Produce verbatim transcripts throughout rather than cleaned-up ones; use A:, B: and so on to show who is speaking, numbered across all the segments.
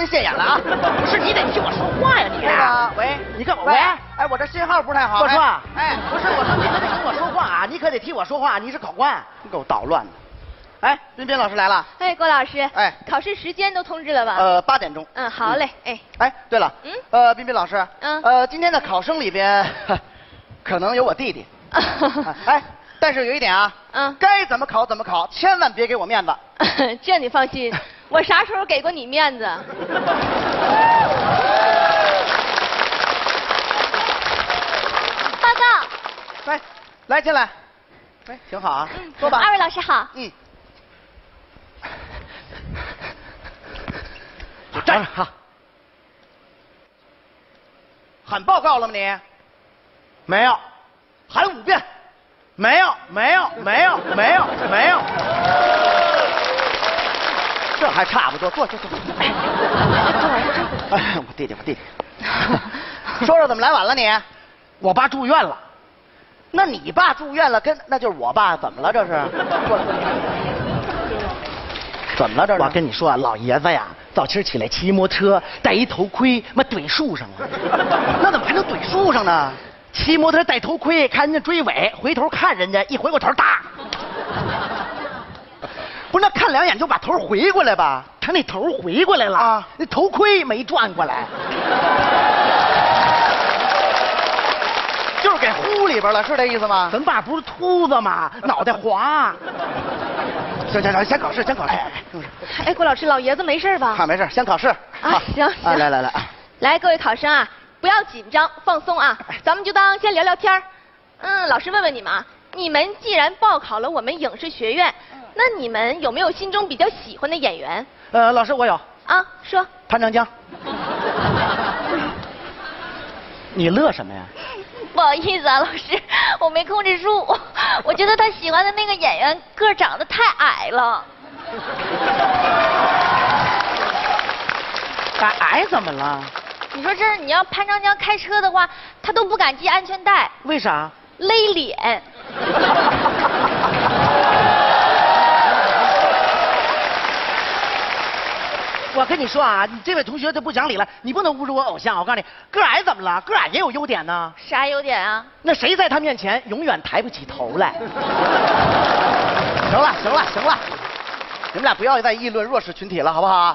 A: 现眼了啊！不是你得替我说话呀，你。
B: 啊，喂，
A: 你干嘛？喂，
B: 哎，我这信号不太好。
A: 我说，
B: 哎，
A: 不是，我说你可得跟我说话啊，你可得替我说话，你是考官，
B: 你给我捣乱的。哎，彬彬老师来了。
C: 哎，郭老师。
B: 哎，
C: 考试时间都通知了吧？
B: 呃，八点钟。
C: 嗯，好嘞。哎。
B: 哎，对了，嗯，呃，彬彬老师，
C: 嗯，
B: 呃，今天的考生里边，可能有我弟弟。哎，但是有一点啊，嗯，该怎么考怎么考，千万别给我面子。
C: 这你放心，我啥时候给过你面子？
D: 报告。
B: 来，来进来。哎，挺好啊，
C: 嗯，
B: 坐吧。
D: 二位老师好。
B: 嗯。
A: 就站着哈。
B: 喊报告了吗你？
A: 没有。
B: 喊五遍。
A: 没有，没有，没有，没有，没有。
B: 这还差不多，坐坐坐。哎，我弟弟，我弟弟。说说怎么来晚了你？
A: 我爸住院了。
B: 那你爸住院了，跟那就是我爸，怎么了这是？怎么了这是？
A: 我跟你说啊，老爷子呀，早清起来骑摩托，戴一头盔，妈怼树上了。
B: 那怎么还能怼树上呢？
A: 骑摩托戴头盔，看人家追尾，回头看人家，一回过头，哒！
B: 不是，那看两眼就把头回过来吧？
A: 他那头回过来了啊，那头盔没转过来，
B: 就是给呼里边了，是这意思吗？
A: 咱爸不是秃子吗？脑袋滑。
B: 行行行，先考试，先考试。
C: 哎，郭老师，老爷子没事吧？
B: 啊，没事，先考试。
C: 啊，行行。
B: 啊，来来来，
C: 来，各位考生啊。不要紧张，放松啊！咱们就当先聊聊天儿。嗯，老师问问你们啊，你们既然报考了我们影视学院，那你们有没有心中比较喜欢的演员？
A: 呃，老师我有。
C: 啊，说。
A: 潘长江。你乐什么呀？
D: 不好意思啊，老师，我没控制住。我觉得他喜欢的那个演员个儿长得太矮了。
A: 矮矮怎么了？
D: 你说这是你要潘长江开车的话，他都不敢系安全带。
A: 为啥？
D: 勒脸。
A: 我跟你说啊，你这位同学就不讲理了，你不能侮辱我偶像。我告诉你，个矮怎么了？个矮也有优点呢。
D: 啥优点啊？
A: 那谁在他面前永远抬不起头来？
B: 行了，行了，行了，你们俩不要再议论弱势群体了，好不好？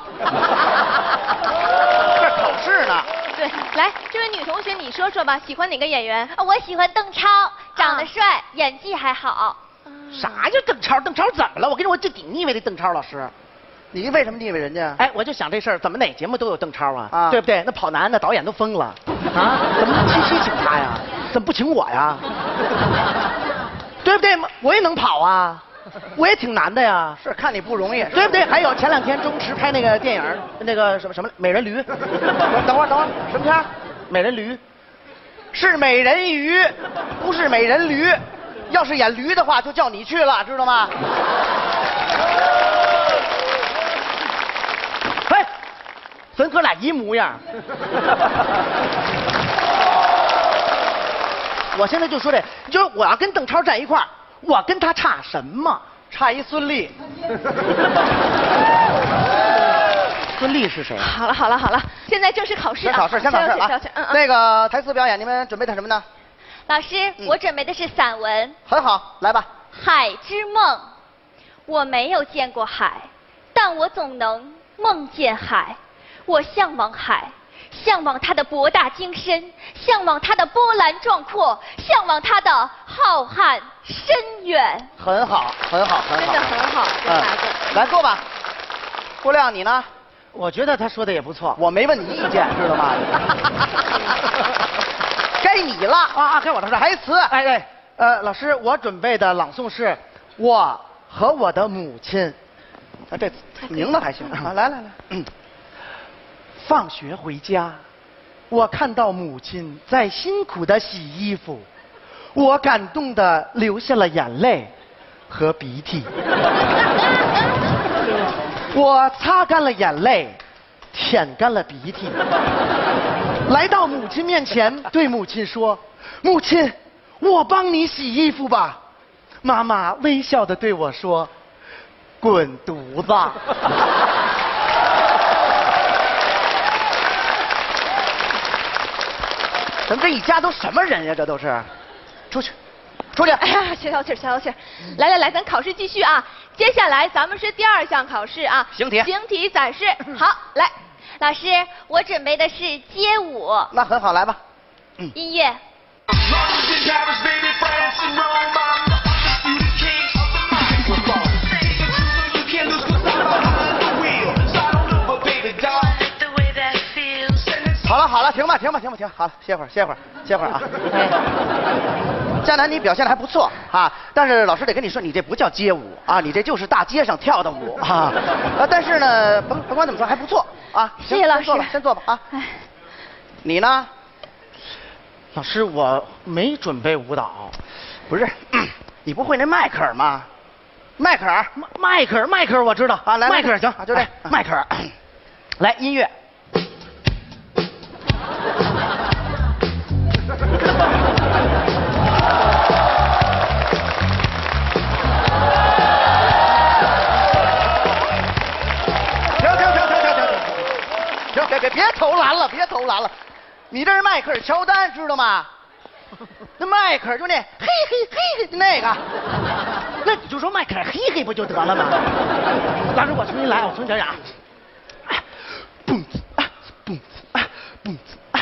B: 这考试呢。
C: 对，来，这位女同学，你说说吧，喜欢哪个演员？
D: 我喜欢邓超，长得帅，啊、演技还好。
A: 啥叫邓超？邓超怎么了？我跟你说，我就挺腻歪的邓超老师。
B: 你为什么腻歪人家？
A: 哎，我就想这事儿，怎么哪节目都有邓超啊？
B: 啊，
A: 对不对？那跑男那导演都疯了啊！怎么能七七请他呀？怎么不请我呀？对不对？我也能跑啊，我也挺难的呀。
B: 是看你不容易，
A: 对不对？还有前两天周星驰拍那个电影，那个什么什么美人驴。
B: 等会儿等会儿，什么片？
A: 美人驴，
B: 是美人鱼，不是美人驴。要是演驴的话，就叫你去了，知道吗？
A: 嘿，咱哥俩一模样。我现在就说这，就是我要跟邓超站一块儿，我跟他差什么？
B: 差一孙俪。
A: 孙俪是谁？
C: 好了好了好了，现在正式考试啊！
B: 先考试，先考试啊！
C: 嗯嗯。
B: 那个台词表演，你们准备的什么呢？
D: 老师，嗯、我准备的是散文。
B: 很好，来吧。
D: 海之梦，我没有见过海，但我总能梦见海。我向往海，向往它的博大精深，向往它的波澜壮阔，向往它的浩瀚深远。
B: 很好，很好，很好，
C: 真的很好，这孩子。
B: 嗯、来坐吧。郭亮，你呢？
A: 我觉得他说的也不错。
B: 我没问你意见，知道吗？该你了
A: 啊啊！该我了，
B: 台词。
A: 哎哎，呃，老师，我准备的朗诵是《我和我的母亲》。
B: 啊，这名字还行啊！来来来，嗯。
A: 放学回家，我看到母亲在辛苦的洗衣服，我感动的流下了眼泪和鼻涕。我擦干了眼泪，舔干了鼻涕，来到母亲面前，对母亲说：“母亲，我帮你洗衣服吧。”妈妈微笑的对我说：“滚犊子。”
B: 咱们这一家都什么人呀？这都是，出去，出去！
C: 哎呀，消消气儿，消消气儿。来来来，咱考试继续啊！接下来咱们是第二项考试啊，
B: 形体。
C: 形体展示。好，来，
D: 老师，我准备的是街舞。
B: 那很好，来吧。
D: 嗯，音乐。
B: 好了好了，停吧停吧停吧停，好了，歇会儿歇会儿歇会儿啊。江南，你表现的还不错啊，但是老师得跟你说，你这不叫街舞啊，你这就是大街上跳的舞啊。呃，但是呢，甭甭管怎么说，还不错啊。
C: 谢谢老师，
B: 先坐吧啊。你呢？
A: 老师，我没准备舞蹈。
B: 不是，嗯、你不会那迈克尔吗？迈克尔，
A: 迈克尔，迈克尔，我知道
B: 啊，来，
A: 迈克尔行，
B: 啊，就这，
A: 哎迈克尔，来音乐。
B: 停停停停停停停！别别别投篮了，别投篮了！你这是迈克尔乔丹，知道吗？那迈克尔就那嘿嘿嘿那个，
A: 那你就说迈克尔嘿嘿不就得了吗？老师，我重新来，我重新讲讲。蹦子啊，蹦子啊，蹦子啊。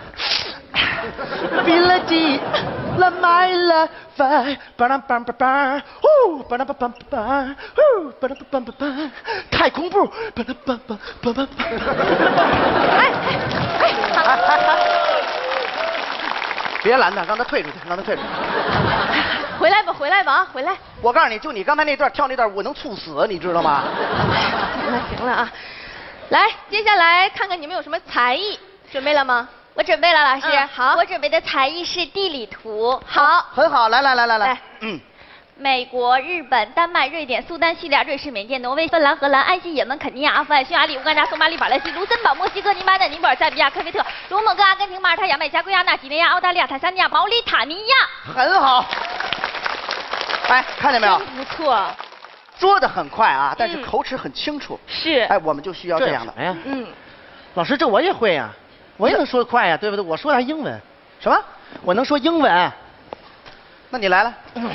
A: 比了几了买了饭，巴拉巴拉巴拉，呼，巴拉巴拉巴拉，呼，巴拉巴拉巴拉，太空步，巴拉巴拉巴拉巴拉。
C: 哎哎哎！
B: 别拦他，让他退出去，让他退出去。
C: 回来吧，回来吧啊，回来！
B: 我告诉你，就你刚才那段跳那段，我能猝死，你知道吗？
C: 行了行了啊，来，接下来看看你们有什么才艺，准备了吗？
D: 我准备了，老师。
C: 嗯、好，
D: 我准备的才艺是地理图。
C: 好，
B: 很好，来来来来来，
D: 来
B: 嗯。
D: 美国、日本、丹麦、瑞典、苏丹、叙利亚、瑞士、缅甸、挪威、芬兰、荷兰、埃及、也门、肯尼亚、阿富汗、匈牙利、乌干达、索马里、马来西亚、卢森堡、墨西哥、尼巴嫩、尼泊尔、塞比亚、科威特、罗蒙哥、阿根廷、马耳他、牙买加、圭亚那、几内亚、澳大利亚、坦桑尼亚、毛里塔尼亚。
B: 很好。哎，看见没有？
C: 真不错。
B: 说的很快啊，但是
C: 嗯
B: 口齿很清楚。
C: 是。
B: 哎，我们就需要这样的。
A: 哎呀，
C: 嗯，
A: 老师，这我也会呀、啊，我也能说得快呀、啊，对不对？我说的还英文。
B: 什么？
A: 我能说英文。
B: 那你来了。
A: 嗯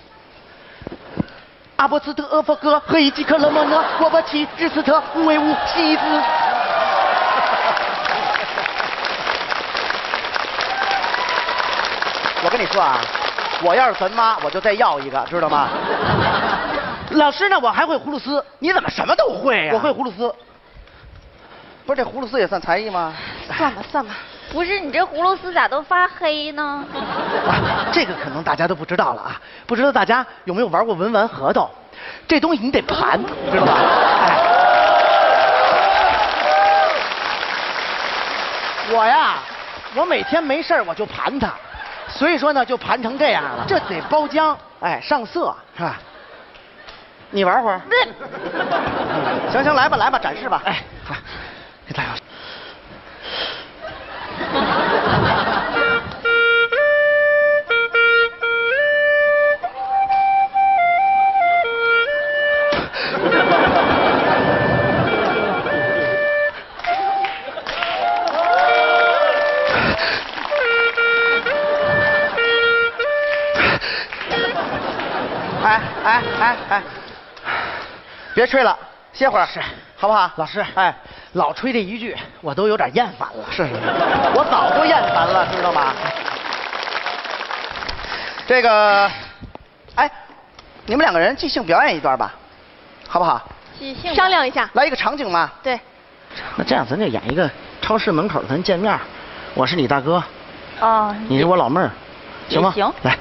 A: 阿波斯特、阿佛哥、赫伊基克、勒莫讷、沃伯奇、日斯特、乌维乌、西兹。
B: 我跟你说啊，我要是咱妈，我就再要一个，知道吗？
A: 老师呢？我还会葫芦丝。
B: 你怎么什么都会呀、啊？
A: 我会葫芦丝。
B: 不是这葫芦丝也算才艺吗？
C: 算吧算吧。
D: 不是你这葫芦丝咋都发黑呢？
A: 啊，这个可能大家都不知道了啊！不知道大家有没有玩过文玩核桃？这东西你得盘，知道吧？哎，我呀，我每天没事我就盘它，所以说呢就盘成这样了。这得包浆，哎，上色是吧？你玩会儿。
B: 嗯、行行，来吧来吧，展示吧。
A: 哎，来，给大家。
B: 哎哎哎哎，别吹了，歇会儿，
A: 是，
B: 好不好？
A: 老师，
B: 哎，
A: 老吹这一句，我都有点厌烦了。
B: 是是是，我早就厌烦了，知道吗？这个，哎，你们两个人即兴表演一段吧，好不好？
C: 即兴商量一下。
B: 来一个场景嘛。
C: 对。
A: 那这样咱就演一个超市门口咱见面，我是你大哥，
D: 哦，
A: 你是我老妹儿，行吗？
D: 行。
A: 来。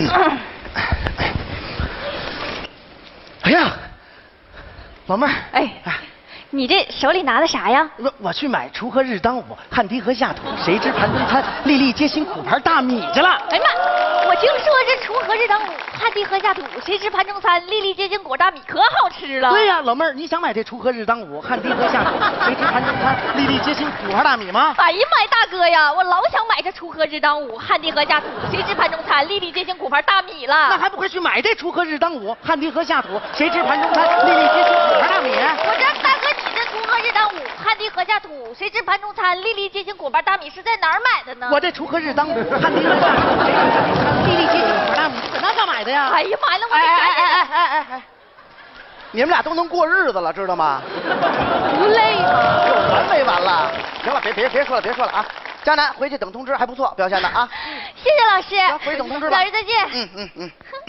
A: 哎呀，老妹儿，
D: 哎，你这手里拿的啥呀？
A: 我我去买锄禾日当午，汗滴禾下土，谁知盘中餐，粒粒皆辛苦盘大米去了。
D: 哎呀妈！我听说这锄禾日当午，汗滴禾下土，谁知盘中餐，粒粒皆辛苦大米可好吃了。
A: 对呀、啊，老妹儿，你想买这锄禾日当午，汗滴禾下土，谁知盘中餐，粒粒皆辛苦盘大米吗？
D: 哎呀妈呀，大哥呀，我老想买这锄禾日当午，汗滴禾下土，谁知盘中餐，粒粒皆辛苦盘大米了。
A: 那还不快去买这锄禾日当午，汗滴禾下土，谁知盘中餐，粒粒皆辛苦盘大米？
D: 我这大哥，你这锄禾日当午，汗滴禾下土，谁知盘中餐？粒粒皆辛苦瓣大米是在哪儿买的呢？
A: 我这锄禾日当午，汗滴禾下土，粒粒皆辛苦瓣大米是在那干买的呀？
D: 哎呀妈呀，我
B: 哎
D: 得赶紧。
B: 哎哎哎哎哎哎！你们俩都能过日子了，知道吗？
C: 不累吗？
B: 有完没完了？行了，别别别说了，别说了啊！江南回去等通知，还不错，表现的啊。
D: 谢谢老师。
B: 行回去等通知吧。
D: 老师再见。
B: 嗯嗯嗯。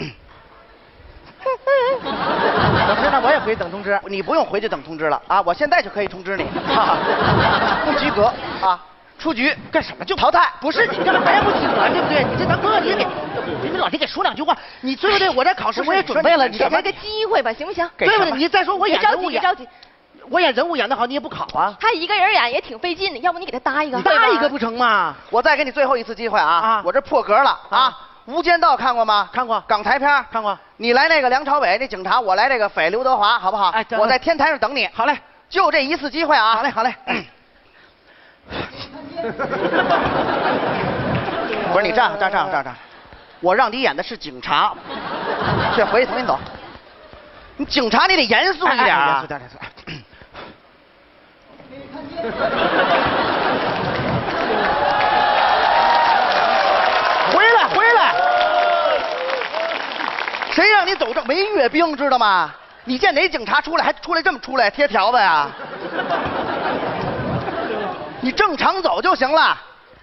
A: 老师，那我也回去等通知。
B: 你不用回去等通知了啊！我现在就可以通知你，啊、不及格啊，出局干什么就淘汰？
A: 不是你干嘛呀？不及格，对不对？你这当哥，你给，你们老得给说两句话，你对不对？我这考试我也准备了，你
C: 给
A: 干嘛
C: 他个机会吧，行不行？
A: 对不对？你再说我演
C: 别着急，
A: 人物演，
C: 别着急。
A: 我演人物演得好，你也不考啊？
C: 他一个人演也挺费劲的，要不你给他搭一个？
A: 你搭一个不成吗？
B: 我再给你最后一次机会啊！
A: 啊
B: 我这破格了啊！
A: 啊
B: 无间道》看过吗？
A: 看过
B: 港台片儿
A: 看过。
B: 你来那个梁朝伟那警察，我来这个匪刘德华，好不好？
A: 哎，
B: 我在天台上等你。
A: 好嘞，
B: 就这一次机会啊！
A: 好嘞，好嘞。
B: 不是你站站站站站，我让你演的是警察，去回去重新走。你警察你得严肃一点啊！
A: 严肃点，严肃点。
B: 回来回来！谁让你走这没阅兵知道吗？你见哪警察出来还出来这么出来贴条子呀？你正常走就行了。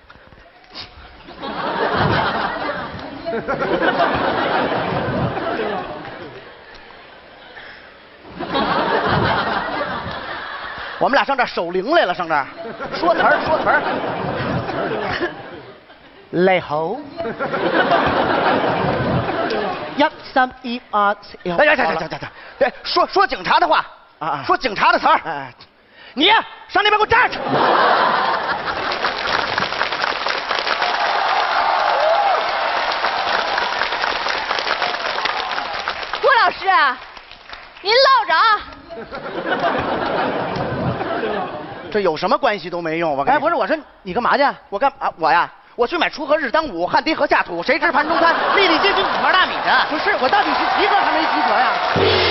B: 我们俩上这儿守灵来了，上这儿说词儿说词儿。
A: 嚟好，一三一二四，
B: 哎呀呀呀呀呀！对，说说警察的话
A: 啊啊
B: 说警察的词儿。
A: 哎，
B: 你呀，上那边给我站着。
C: 郭老师，您落着啊！
B: 这有什么关系都没用，我跟你
A: 哎，不是，我说你干嘛去？
B: 我干啊我呀，我去买锄禾日当午，汗滴禾下土，谁知盘中餐，粒粒皆辛苦瓣大米的。
A: 不是，我到底是及格还没及格呀？